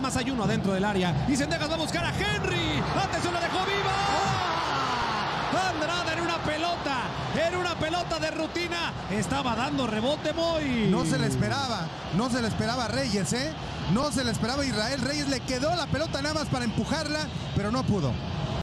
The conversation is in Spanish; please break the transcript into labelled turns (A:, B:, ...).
A: más hay uno adentro del área. Y Zendejas va a buscar a Henry. ¡Atención, la dejó viva! Andrada en una pelota de rutina. Estaba dando rebote, Moy.
B: No se le esperaba a Reyes, ¿eh? No se le esperaba a Israel Reyes. Le quedó la pelota nada más para empujarla, pero no pudo.